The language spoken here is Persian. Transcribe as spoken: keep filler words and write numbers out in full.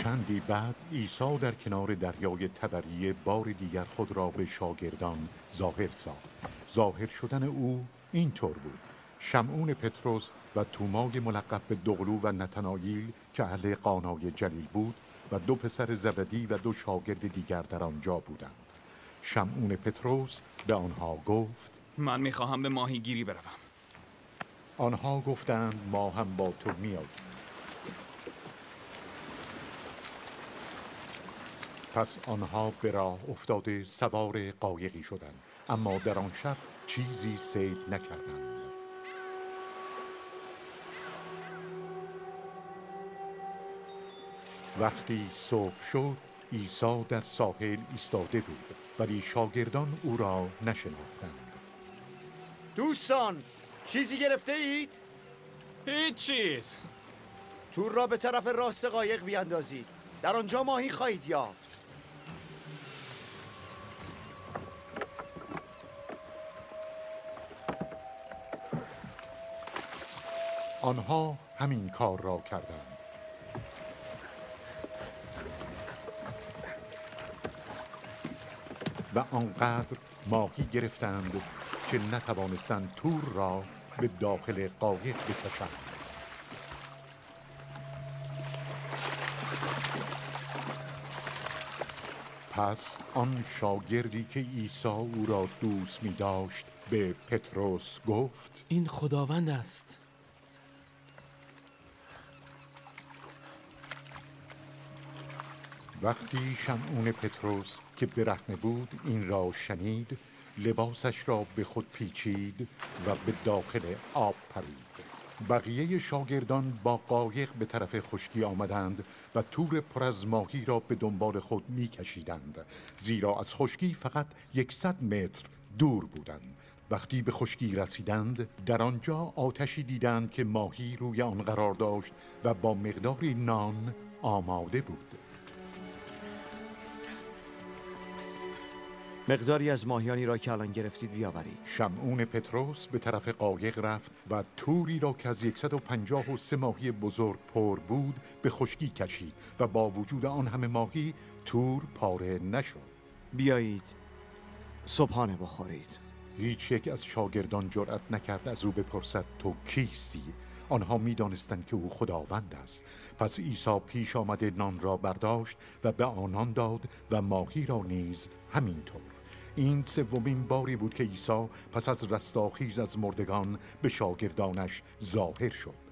چندی بعد عیسی در کنار دریای تبریه بار دیگر خود را به شاگردان ظاهر ساخت. ظاهر شدن او اینطور بود: شمعون پتروس و تومای ملقب به دغلو و نتناییل که اهل قانای جلیل بود و دو پسر زبدی و دو شاگرد دیگر در آنجا بودند. شمعون پتروس به آنها گفت: من میخواهم به ماهیگیری بروم. آنها گفتند: ما هم با تو میاییم. پس آنها به راه افتاده سوار قایقی شدند، اما در آن شب چیزی صید نکردند. وقتی صبح شد عیسی در ساحل ایستاده بود، ولی شاگردان او را نشناختند. دوستان، چیزی گرفته اید؟ هیچ چیز. تور را به طرف راست قایق بیاندازید، در آنجا ماهی خواهید یافت. آنها همین کار را کردند. و آنقدر ماهی گرفتند که نتوانستند تور را به داخل قایق بکشند. پس آن شاگردی که عیسی او را دوست می داشت به پتروس گفت: این خداوند است. وقتی شمعون پتروس که برهنه بود این را شنید، لباسش را به خود پیچید و به داخل آب پرید. بقیه شاگردان با قایق به طرف خشکی آمدند و تور پر از ماهی را به دنبال خود می کشیدند، زیرا از خشکی فقط یکصد متر دور بودند. وقتی به خشکی رسیدند در آنجا آتشی دیدند که ماهی روی آن قرار داشت و با مقداری نان آماده بود. مقداری از ماهیانی را که الان گرفتید بیاورید. شمعون پتروس به طرف قایق رفت و توری را که از صد و پنجاه و سه ماهی بزرگ پر بود به خشکی کشید و با وجود آن همه ماهی تور پاره نشد. بیایید صبحانه بخورید. هیچ یک از شاگردان جرأت نکرد از او بپرسد تو کیستی؟ آنها می دانستند که او خداوند است. پس عیسی پیش آمده نان را برداشت و به آنان داد و ماهی را نیز همینطور. این سومین باری بود که عیسی پس از رستاخیز از مردگان به شاگردانش ظاهر شد.